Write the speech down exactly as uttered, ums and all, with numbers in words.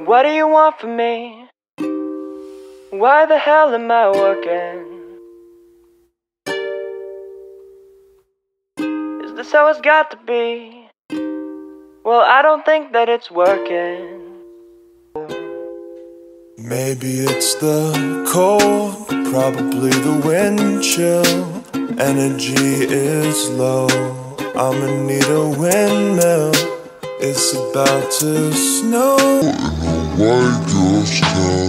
What do you want from me? Why the hell am I working? Is this how it's got to be? Well, I don't think that it's working. Maybe it's the cold, probably the wind chill. Energy is low, I'ma need a windmill. It's about to snow in a white ghost town.